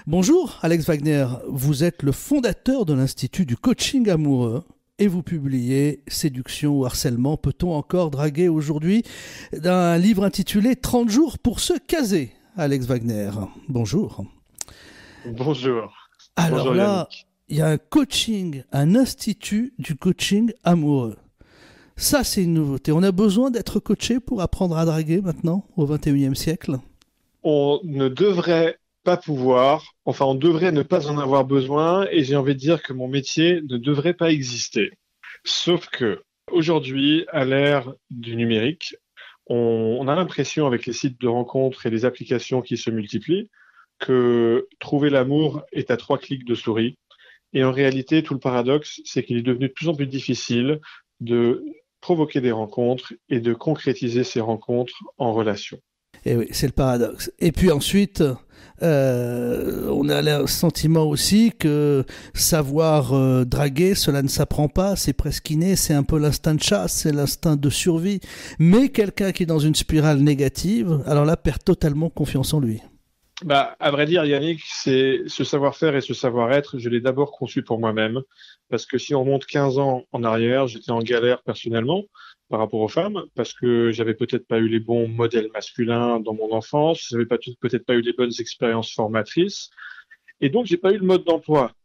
Bonjour Alex Wagner, vous êtes le fondateur de l'Institut du coaching amoureux et vous publiez Séduction ou harcèlement, peut-on encore draguer aujourd'hui, d'un livre intitulé 30 jours pour se caser. Alex Wagner, bonjour. Bonjour. Alors Bonjour là, Yannick. il y a un institut du coaching amoureux. Ça, c'est une nouveauté. On a besoin d'être coaché pour apprendre à draguer maintenant, au XXIe siècle. On ne devrait pas pouvoir, enfin on devrait ne pas en avoir besoin et j'ai envie de dire que mon métier ne devrait pas exister. Sauf que aujourd'hui, à l'ère du numérique, on a l'impression avec les sites de rencontres et les applications qui se multiplient que trouver l'amour est à 3 clics de souris. Et en réalité, tout le paradoxe, c'est qu'il est devenu de plus en plus difficile de provoquer des rencontres et de concrétiser ces rencontres en relation. Et oui, c'est le paradoxe. Et puis ensuite, on a le sentiment aussi que savoir draguer, cela ne s'apprend pas, c'est presque inné, c'est un peu l'instinct de chasse, c'est l'instinct de survie. Mais quelqu'un qui est dans une spirale négative, alors là, perd totalement confiance en lui. À vrai dire, Yannick, c'est ce savoir-faire et ce savoir-être, je l'ai d'abord conçu pour moi-même, parce que si on remonte 15 ans en arrière, j'étais en galère personnellement par rapport aux femmes, parce que j'avais peut-être pas eu les bons modèles masculins dans mon enfance, j'avais peut-être pas eu les bonnes expériences formatrices, et donc j'ai pas eu le mode d'emploi.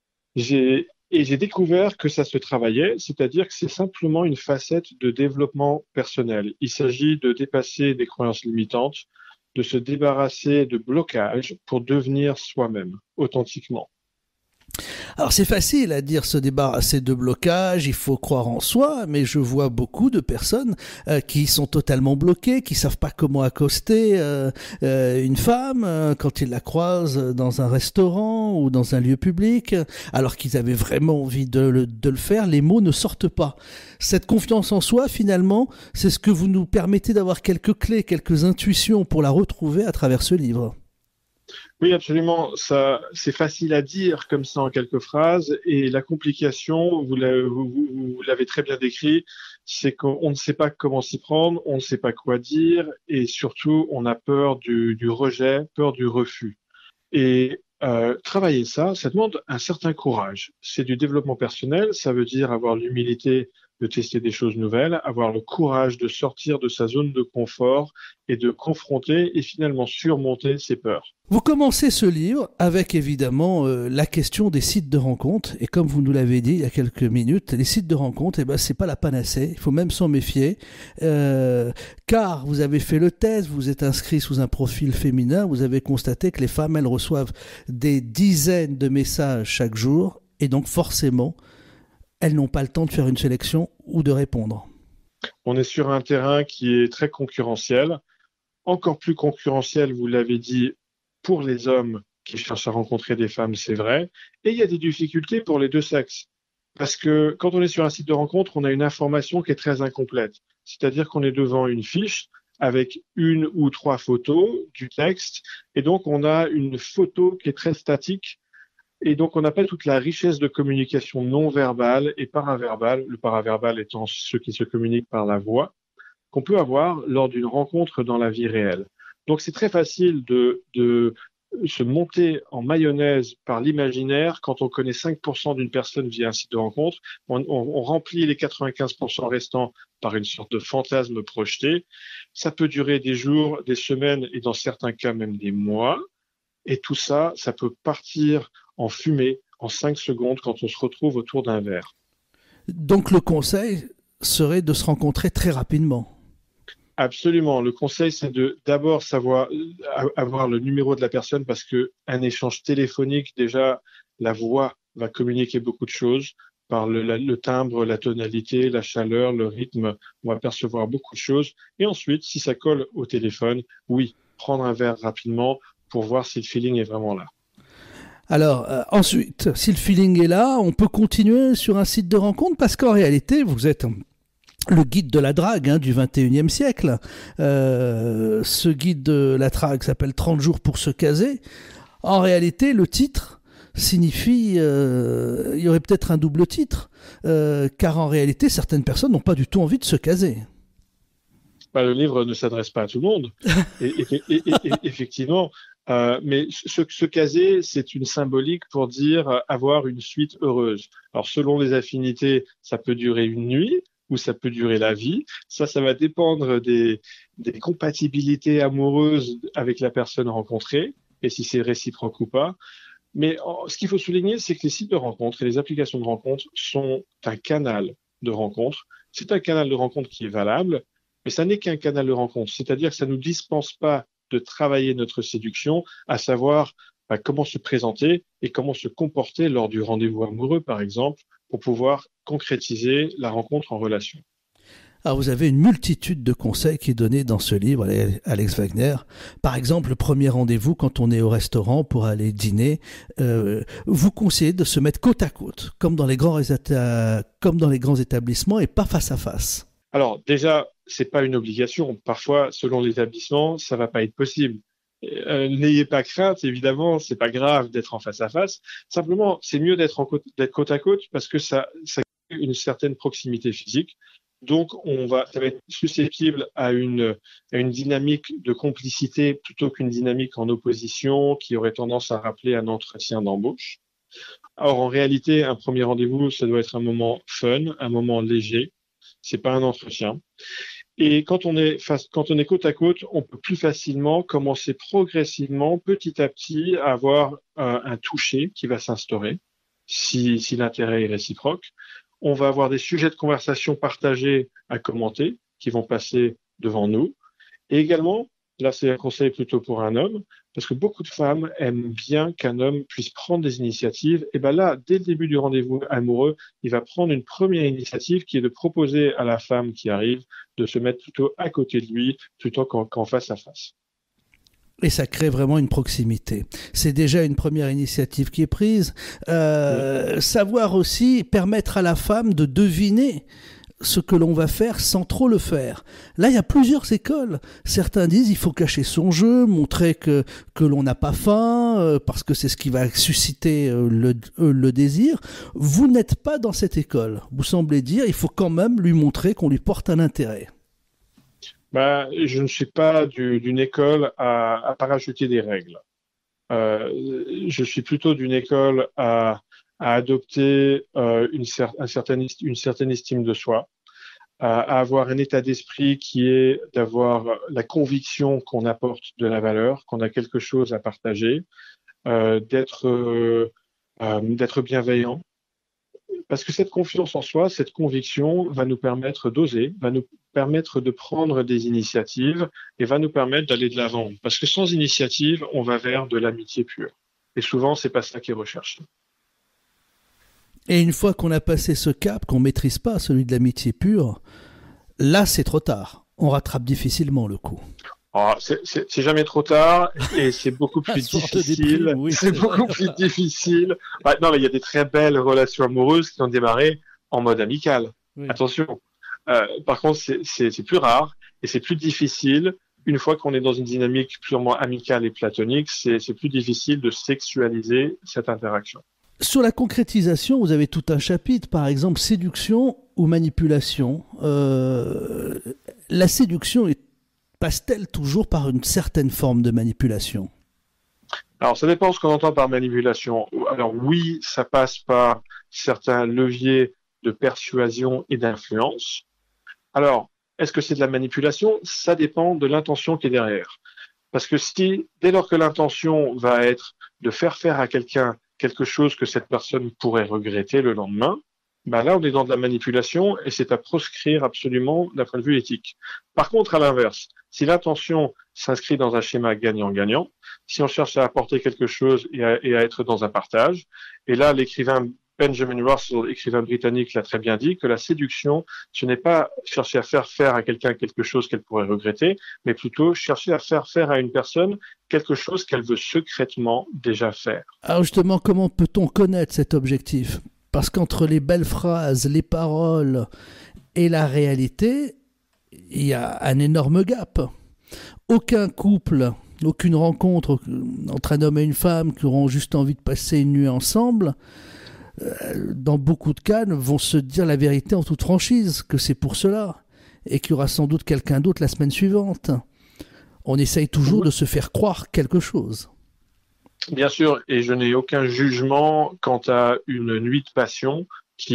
J'ai découvert que ça se travaillait, c'est-à-dire que c'est simplement une facette de développement personnel. Il s'agit de dépasser des croyances limitantes, de se débarrasser de blocages pour devenir soi-même, authentiquement. Alors c'est facile à dire se débarrasser de blocage, il faut croire en soi, mais je vois beaucoup de personnes qui sont totalement bloquées, qui savent pas comment accoster une femme quand ils la croisent dans un restaurant ou dans un lieu public, alors qu'ils avaient vraiment envie de le faire, les mots ne sortent pas. Cette confiance en soi, finalement, c'est ce que vous nous permettez d'avoir quelques clés, quelques intuitions pour la retrouver à travers ce livre. Oui, absolument. Ça, c'est facile à dire comme ça en quelques phrases. Et la complication, vous l'avez très bien décrit, c'est qu'on ne sait pas comment s'y prendre, on ne sait pas quoi dire, et surtout, on a peur du rejet, peur du refus. Et travailler ça demande un certain courage. C'est du développement personnel, ça veut dire avoir l'humilité de tester des choses nouvelles, avoir le courage de sortir de sa zone de confort et de confronter et finalement surmonter ses peurs. Vous commencez ce livre avec évidemment la question des sites de rencontres, et comme vous nous l'avez dit il y a quelques minutes, les sites de rencontres, c'est pas la panacée, il faut même s'en méfier, car vous avez fait le test, vous êtes inscrit sous un profil féminin, vous avez constaté que les femmes, elles reçoivent des dizaines de messages chaque jour, et donc forcément, elles n'ont pas le temps de faire une sélection ou de répondre. On est sur un terrain qui est très concurrentiel, encore plus concurrentiel, vous l'avez dit, pour les hommes qui cherchent à rencontrer des femmes, c'est vrai. Et il y a des difficultés pour les deux sexes. Parce que quand on est sur un site de rencontre, on a une information qui est très incomplète. C'est-à-dire qu'on est devant une fiche avec 1 ou 3 photos du texte. Et donc, on a une photo qui est très statique. Et donc, on n'a pas toute la richesse de communication non verbale et paraverbale, le paraverbal étant ceux qui se communiquent par la voix, qu'on peut avoir lors d'une rencontre dans la vie réelle. Donc, c'est très facile de se monter en mayonnaise par l'imaginaire quand on connaît 5% d'une personne via un site de rencontre. On remplit les 95% restants par une sorte de fantasme projeté. Ça peut durer des jours, des semaines et dans certains cas même des mois. Et tout ça, ça peut partir en fumée en 5 secondes quand on se retrouve autour d'un verre. Donc le conseil serait de se rencontrer très rapidement. Absolument. Le conseil, c'est de d'abord savoir avoir le numéro de la personne parce que un échange téléphonique, déjà, la voix va communiquer beaucoup de choses par le timbre, la tonalité, la chaleur, le rythme. On va percevoir beaucoup de choses. Et ensuite, si ça colle au téléphone, oui, prendre un verre rapidement pour voir si le feeling est vraiment là. Alors ensuite, si le feeling est là, on peut continuer sur un site de rencontre parce qu'en réalité, vous êtes le guide de la drague du 21e siècle. Ce guide de la drague s'appelle 30 jours pour se caser. En réalité, le titre signifie... il y aurait peut-être un double titre, car en réalité, certaines personnes n'ont pas du tout envie de se caser. Le livre ne s'adresse pas à tout le monde. Et effectivement, Mais se caser, c'est une symbolique pour dire avoir une suite heureuse. Alors, selon les affinités, ça peut durer une nuit ou ça peut durer la vie. Ça va dépendre des compatibilités amoureuses avec la personne rencontrée et si c'est réciproque ou pas. Mais ce qu'il faut souligner, c'est que les sites de rencontres et les applications de rencontres sont un canal de rencontre. C'est un canal de rencontre qui est valable, mais ça n'est qu'un canal de rencontre. C'est-à-dire que ça ne nous dispense pas de travailler notre séduction, à savoir comment se présenter et comment se comporter lors du rendez-vous amoureux, par exemple, pour pouvoir concrétiser la rencontre en relation. Alors vous avez une multitude de conseils qui est donné dans ce livre, Alex Wagner. Par exemple, le premier rendez-vous quand on est au restaurant pour aller dîner, vous conseillez de se mettre côte à côte, comme dans les grands établissements et pas face à face. Alors déjà, c'est pas une obligation. Parfois, selon l'établissement, ça va pas être possible. N'ayez pas crainte, évidemment, c'est pas grave d'être en face à face. Simplement, c'est mieux d'être côte à côte parce que ça crée une certaine proximité physique. Donc, ça va être susceptible à une dynamique de complicité plutôt qu'une dynamique en opposition qui aurait tendance à rappeler un entretien d'embauche. Or, en réalité, un premier rendez-vous, ça doit être un moment fun, un moment léger. C'est pas un entretien. Et quand on est côte à côte, on peut plus facilement commencer progressivement, petit à petit, à avoir un toucher qui va s'instaurer, si l'intérêt est réciproque. On va avoir des sujets de conversation partagés à commenter, qui vont passer devant nous. Et également, là c'est un conseil plutôt pour un homme, parce que beaucoup de femmes aiment bien qu'un homme puisse prendre des initiatives. Et ben là, dès le début du rendez-vous amoureux, il va prendre une première initiative qui est de proposer à la femme qui arrive de se mettre plutôt à côté de lui, plutôt qu'en face à face. Et ça crée vraiment une proximité. C'est déjà une première initiative qui est prise. Savoir aussi permettre à la femme de deviner ce que l'on va faire sans trop le faire. Là, il y a plusieurs écoles. Certains disent il faut cacher son jeu, montrer que l'on n'a pas faim, parce que c'est ce qui va susciter le désir. Vous n'êtes pas dans cette école. Vous semblez dire il faut quand même lui montrer qu'on lui porte un intérêt. Je ne suis pas d'une école à parachuter des règles. Je suis plutôt d'une école à adopter une certaine estime de soi, à avoir un état d'esprit qui est d'avoir la conviction qu'on apporte de la valeur, qu'on a quelque chose à partager, d'être bienveillant. Parce que cette confiance en soi, cette conviction va nous permettre d'oser, va nous permettre de prendre des initiatives et va nous permettre d'aller de l'avant. Parce que sans initiative, on va vers de l'amitié pure. Et souvent, c'est pas ça qui est recherché. Et une fois qu'on a passé ce cap, qu'on maîtrise pas celui de l'amitié pure, là, c'est trop tard. On rattrape difficilement le coup. C'est jamais trop tard et c'est beaucoup plus difficile. Oui, c'est beaucoup plus difficile. Non, mais il y a des très belles relations amoureuses qui ont démarré en mode amical. Oui. Attention. Par contre, c'est plus rare et c'est plus difficile. Une fois qu'on est dans une dynamique purement amicale et platonique, c'est plus difficile de sexualiser cette interaction. Sur la concrétisation, vous avez tout un chapitre, par exemple, séduction ou manipulation. La séduction passe-t-elle toujours par une certaine forme de manipulation ? Alors, ça dépend de ce qu'on entend par manipulation. Alors oui, ça passe par certains leviers de persuasion et d'influence. Alors, est-ce que c'est de la manipulation ? Ça dépend de l'intention qui est derrière. Parce que dès lors que l'intention va être de faire faire à quelqu'un quelque chose que cette personne pourrait regretter le lendemain, là, on est dans de la manipulation et c'est à proscrire absolument d'un point de vue éthique. Par contre, à l'inverse, si l'intention s'inscrit dans un schéma gagnant-gagnant, si on cherche à apporter quelque chose et à être dans un partage, et là, l'écrivain Benjamin Russell, écrivain britannique, l'a très bien dit, que la séduction, ce n'est pas chercher à faire faire à quelqu'un quelque chose qu'elle pourrait regretter, mais plutôt chercher à faire faire à une personne quelque chose qu'elle veut secrètement déjà faire. Alors justement, comment peut-on connaître cet objectif ? Parce qu'entre les belles phrases, les paroles et la réalité, il y a un énorme gap. Aucun couple, aucune rencontre entre un homme et une femme qui auront juste envie de passer une nuit ensemble, dans beaucoup de cas, vont se dire la vérité en toute franchise, que c'est pour cela, et qu'il y aura sans doute quelqu'un d'autre la semaine suivante. On essaye toujours de se faire croire quelque chose. Bien sûr, et je n'ai aucun jugement quant à une nuit de passion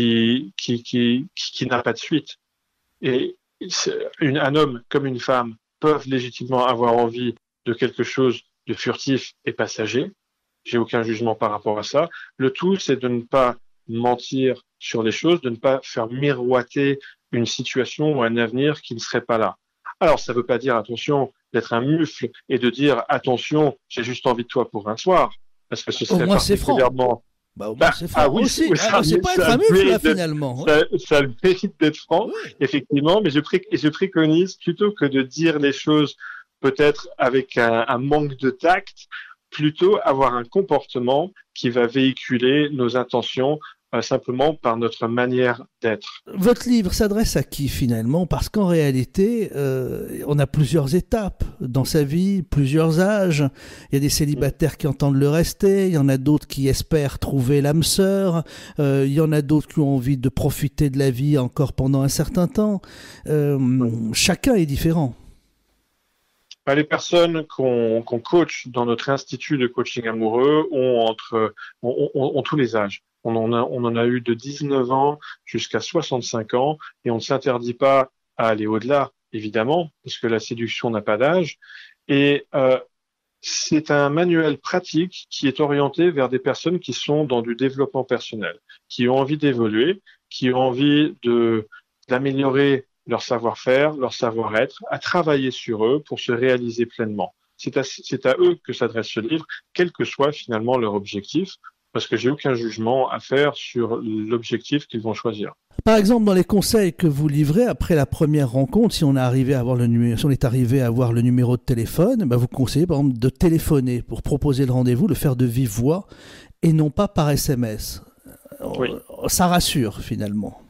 qui n'a pas de suite. Et un homme comme une femme peuvent légitimement avoir envie de quelque chose de furtif et passager. J'ai aucun jugement par rapport à ça. Le tout, c'est de ne pas mentir sur les choses, de ne pas faire miroiter une situation ou un avenir qui ne serait pas là. Alors, ça ne veut pas dire, attention, d'être un mufle et de dire, attention, j'ai juste envie de toi pour un soir, parce que ce Au serait moins c'est franc. particulièrement... Au moins c'est franc oui, aussi. ça, C'est pas être ça un mufle là, mérite finalement. ça mérite d'être franc, Oui. effectivement, mais je préconise plutôt que de dire les choses peut-être avec un manque de tact, plutôt avoir un comportement qui va véhiculer nos intentions simplement par notre manière d'être. Votre livre s'adresse à qui finalement? Parce qu'en réalité, on a plusieurs étapes dans sa vie, plusieurs âges. Il y a des célibataires qui entendent le rester, il y en a d'autres qui espèrent trouver l'âme sœur, il y en a d'autres qui ont envie de profiter de la vie encore pendant un certain temps. Chacun est différent. Les personnes qu'on coach dans notre institut de coaching amoureux ont tous les âges. On en a eu de 19 ans jusqu'à 65 ans et on ne s'interdit pas à aller au-delà, évidemment, parce que la séduction n'a pas d'âge. Et c'est un manuel pratique qui est orienté vers des personnes qui sont dans du développement personnel, qui ont envie d'évoluer, qui ont envie d'améliorer leur savoir-faire, leur savoir-être, à travailler sur eux pour se réaliser pleinement. C'est à eux que s'adresse ce livre, quel que soit finalement leur objectif, parce que j'ai aucun jugement à faire sur l'objectif qu'ils vont choisir. Par exemple, dans les conseils que vous livrez après la première rencontre, si on est arrivé à avoir le numéro de téléphone, vous conseillez par exemple de téléphoner pour proposer le rendez-vous, le faire de vive voix et non pas par SMS. Oui. Ça rassure finalement.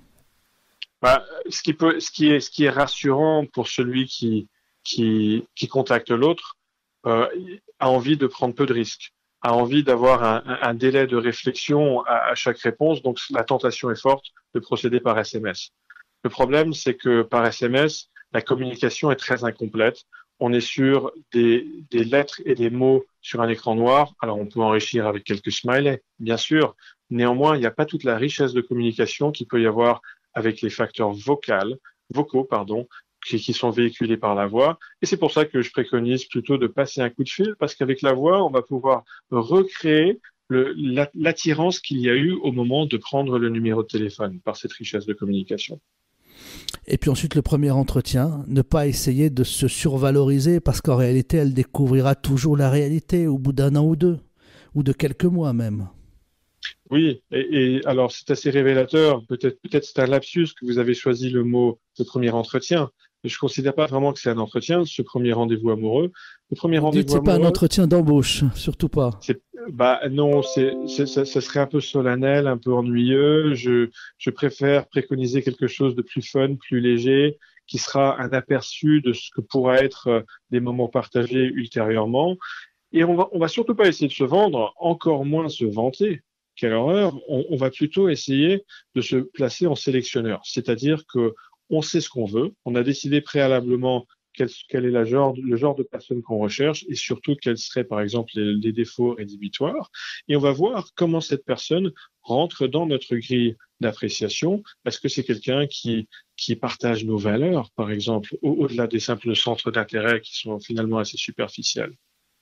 Ce qui est rassurant pour celui qui contacte l'autre, a envie de prendre peu de risques, a envie d'avoir un délai de réflexion à chaque réponse, donc la tentation est forte de procéder par SMS. Le problème, c'est que par SMS, la communication est très incomplète. On est sur des lettres et des mots sur un écran noir. Alors, on peut enrichir avec quelques smileys, bien sûr. Néanmoins, il n'y a pas toute la richesse de communication qu'il peut y avoir avec les facteurs vocaux, qui sont véhiculés par la voix. Et c'est pour ça que je préconise plutôt de passer un coup de fil, parce qu'avec la voix, on va pouvoir recréer l'attirance qu'il y a eu au moment de prendre le numéro de téléphone par cette richesse de communication. Et puis ensuite, le premier entretien, ne pas essayer de se survaloriser, parce qu'en réalité, elle découvrira toujours la réalité au bout d'un an ou deux, ou de quelques mois même. Oui, et alors c'est assez révélateur. Peut-être c'est un lapsus que vous avez choisi le mot de premier entretien. Je ne considère pas vraiment que c'est un entretien, ce premier rendez-vous amoureux. Le premier rendez-vous amoureux. C'est pas un entretien d'embauche, surtout pas. Non, ça serait un peu solennel, un peu ennuyeux. Je préfère préconiser quelque chose de plus fun, plus léger, qui sera un aperçu de ce que pourra être des moments partagés ultérieurement. Et on va surtout pas essayer de se vendre, encore moins se vanter. Quelle horreur. On va plutôt essayer de se placer en sélectionneur. C'est-à-dire que on sait ce qu'on veut. On a décidé préalablement quel est le genre de personne qu'on recherche et surtout quels seraient, par exemple, les défauts rédhibitoires. Et on va voir comment cette personne rentre dans notre grille d'appréciation. Est-ce que c'est quelqu'un qui partage nos valeurs, par exemple, au-delà des simples centres d'intérêt qui sont finalement assez superficiels?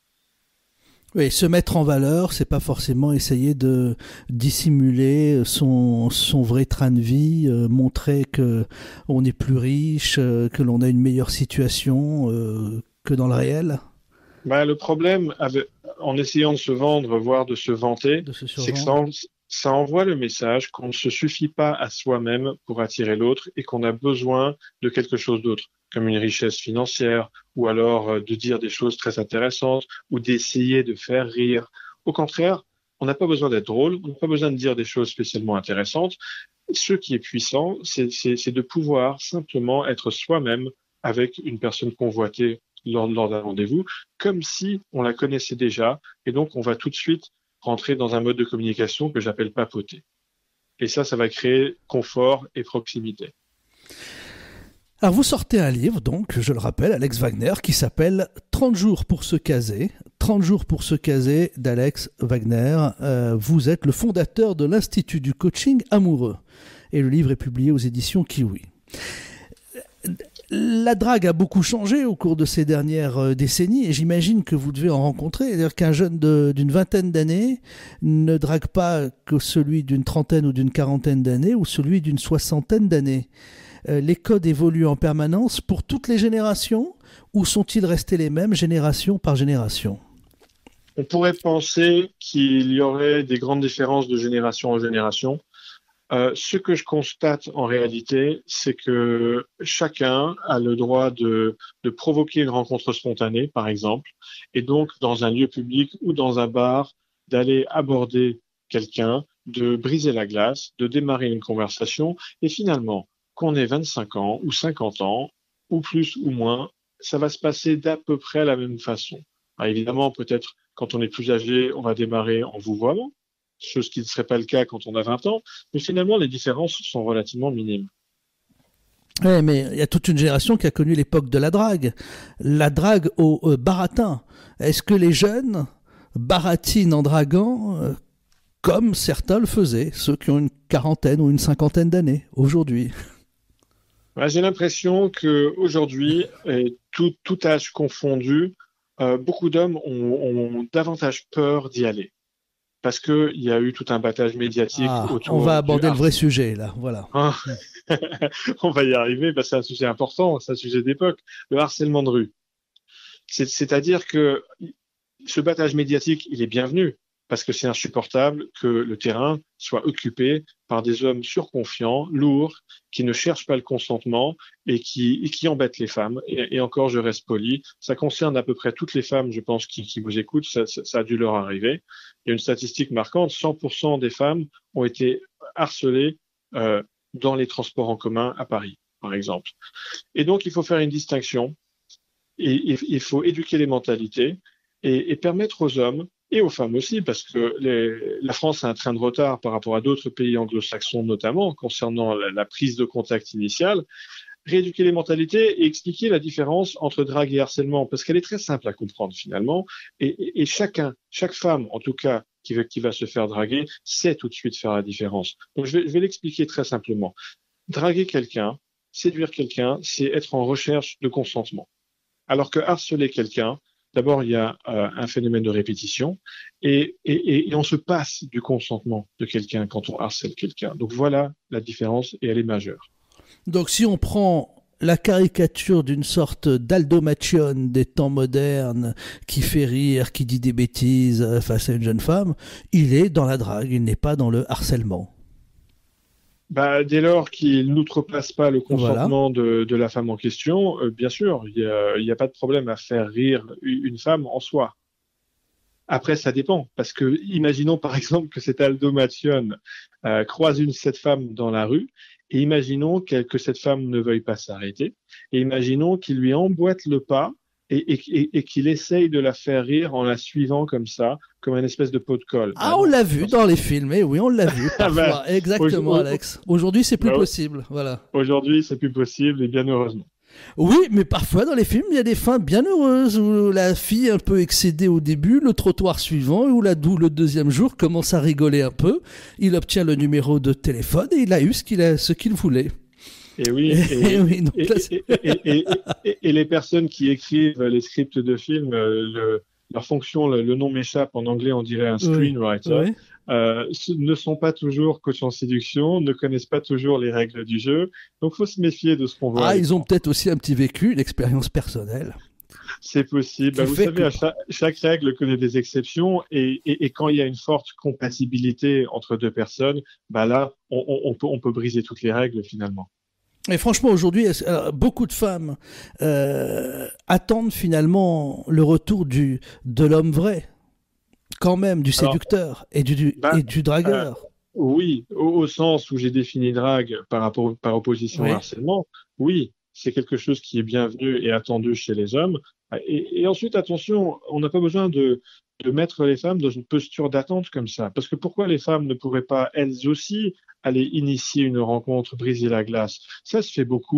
Oui, se mettre en valeur, c'est pas forcément essayer de dissimuler son vrai train de vie, montrer que on est plus riche, que l'on a une meilleure situation que dans le réel. Le problème en essayant de se vendre, voire de se vanter, c'est que ça envoie le message qu'on ne se suffit pas à soi-même pour attirer l'autre et qu'on a besoin de quelque chose d'autre, comme une richesse financière, ou alors de dire des choses très intéressantes, ou d'essayer de faire rire. Au contraire, on n'a pas besoin d'être drôle, on n'a pas besoin de dire des choses spécialement intéressantes. Ce qui est puissant, c'est de pouvoir simplement être soi-même avec une personne convoitée lors d'un rendez-vous, comme si on la connaissait déjà, et donc on va tout de suite rentrer dans un mode de communication que j'appelle papoter. Et ça va créer confort et proximité. Alors vous sortez un livre, donc, je le rappelle, Alex Wagner, qui s'appelle 30 jours pour se caser, 30 jours pour se caser d'Alex Wagner. Vous êtes le fondateur de l'Institut du coaching amoureux. Et le livre est publié aux éditions Kiwi. La drague a beaucoup changé au cours de ces dernières décennies et j'imagine que vous devez en rencontrer. C'est-à-dire qu'un jeune d'une vingtaine d'années ne drague pas que celui d'une trentaine ou d'une quarantaine d'années ou celui d'une soixantaine d'années. Les codes évoluent en permanence pour toutes les générations ou sont-ils restés les mêmes génération par génération ? On pourrait penser qu'il y aurait des grandes différences de génération en génération. Ce que je constate en réalité, c'est que chacun a le droit de provoquer une rencontre spontanée, par exemple, et donc dans un lieu public ou dans un bar, d'aller aborder quelqu'un, de briser la glace, de démarrer une conversation, et finalement, qu'on ait 25 ans ou 50 ans, ou plus ou moins, ça va se passer d'à peu près la même façon. Alors évidemment, peut-être quand on est plus âgé, on va démarrer en vouvoiement, chose qui ne serait pas le cas quand on a 20 ans, mais finalement, les différences sont relativement minimes. Oui, mais il y a toute une génération qui a connu l'époque de la drague au baratin. Est-ce que les jeunes baratinent en draguant comme certains le faisaient, ceux qui ont une quarantaine ou une cinquantaine d'années aujourd'hui ? Ouais, j'ai l'impression qu'aujourd'hui, tout âge confondu, beaucoup d'hommes ont davantage peur d'y aller. Parce qu'il y a eu tout un battage médiatique autour. On va aborder le vrai sujet, là. Voilà. On va y arriver, c'est un sujet important, c'est un sujet d'époque. Le harcèlement de rue. C'est-à-dire que ce battage médiatique, il est bienvenu, parce que c'est insupportable que le terrain soit occupé par des hommes surconfiants, lourds, qui ne cherchent pas le consentement et qui embêtent les femmes. Et encore, je reste poli, ça concerne à peu près toutes les femmes, je pense, qui vous écoutent, ça a dû leur arriver. Il y a une statistique marquante, 100% des femmes ont été harcelées dans les transports en commun à Paris, par exemple. Et donc, il faut faire une distinction, et il faut éduquer les mentalités et permettre aux hommes et aux femmes aussi, parce que la France a un train de retard par rapport à d'autres pays anglo-saxons notamment, concernant la prise de contact initiale, rééduquer les mentalités et expliquer la différence entre drague et harcèlement, parce qu'elle est très simple à comprendre finalement, et chaque femme en tout cas qui va se faire draguer, sait tout de suite faire la différence. Donc je vais l'expliquer très simplement. Draguer quelqu'un, séduire quelqu'un, c'est être en recherche de consentement. Alors que harceler quelqu'un, d'abord, il y a un phénomène de répétition et on se passe du consentement de quelqu'un quand on harcèle quelqu'un. Donc voilà la différence et elle est majeure. Donc si on prend la caricature d'une sorte d'Aldo Macione des temps modernes qui fait rire, qui dit des bêtises face à une jeune femme, il est dans la drague, il n'est pas dans le harcèlement. Dès lors qu'il n'outrepasse pas le consentement de la femme en question, bien sûr, il y a pas de problème à faire rire une femme en soi. Après, ça dépend, parce que imaginons par exemple que cet Aldo Macione croise cette femme dans la rue, et imaginons que cette femme ne veuille pas s'arrêter, et imaginons qu'il lui emboîte le pas et qu'il essaye de la faire rire en la suivant comme ça, comme une espèce de pot de colle. On l'a vu dans les films, oui, on l'a vu parfois. Exactement, Alex. Aujourd'hui, c'est plus possible, voilà. Aujourd'hui, c'est plus possible, et bien heureusement. Oui, mais parfois dans les films, il y a des fins bien heureuses où la fille un peu excédée au début, le trottoir suivant, où le deuxième jour commence à rigoler un peu, il obtient le numéro de téléphone et il a eu ce qu'il voulait. Et oui, et les personnes qui écrivent les scripts de films, leur fonction, le nom m'échappe, en anglais on dirait un screenwriter, ne sont pas toujours coach en séduction, ne connaissent pas toujours les règles du jeu, donc il faut se méfier de ce qu'on voit. Ils ont peut-être aussi un petit vécu, une expérience personnelle. C'est possible. Vous savez, chaque règle connaît des exceptions et quand il y a une forte compatibilité entre deux personnes, là, on peut briser toutes les règles finalement. Et franchement, aujourd'hui, beaucoup de femmes attendent finalement le retour de l'homme vrai, quand même, du séducteur et du dragueur. Oui, au sens où j'ai défini drague par opposition au harcèlement, oui, c'est quelque chose qui est bienvenu et attendu chez les hommes. Et ensuite, attention, on n'a pas besoin de mettre les femmes dans une posture d'attente comme ça. Parce que pourquoi les femmes ne pourraient pas, elles aussi, aller initier une rencontre, briser la glace? Ça se fait beaucoup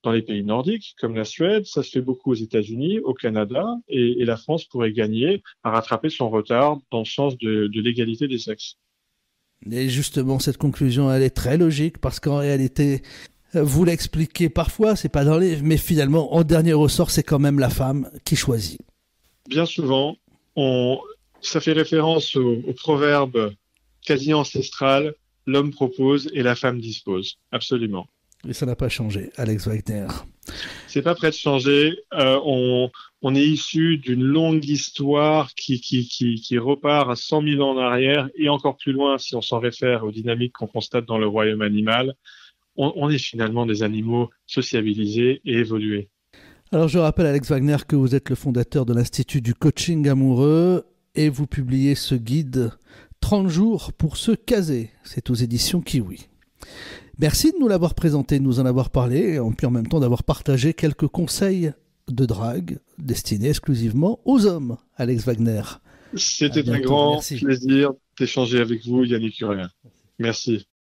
dans les pays nordiques, comme la Suède, ça se fait beaucoup aux États-Unis, au Canada, et la France pourrait gagner à rattraper son retard dans le sens de l'égalité des sexes. Et justement, cette conclusion, elle est très logique parce qu'en réalité, vous l'expliquez parfois, c'est pas dans les... mais finalement, en dernier ressort, c'est quand même la femme qui choisit. Bien souvent, ça fait référence au proverbe quasi ancestral, l'homme propose et la femme dispose. Absolument. Et ça n'a pas changé, Alex Wagner. C'est pas prêt de changer. On est issu d'une longue histoire qui repart à 100 000 ans en arrière et encore plus loin si on s'en réfère aux dynamiques qu'on constate dans le royaume animal. On est finalement des animaux sociabilisés et évolués. Alors je rappelle, Alex Wagner, que vous êtes le fondateur de l'Institut du coaching amoureux et vous publiez ce guide 30 jours pour se caser. C'est aux éditions Kiwi. Merci de nous l'avoir présenté, de nous en avoir parlé et puis en même temps d'avoir partagé quelques conseils de drague destinés exclusivement aux hommes, Alex Wagner. C'était un grand plaisir d'échanger avec vous, Yannick Curien. Merci.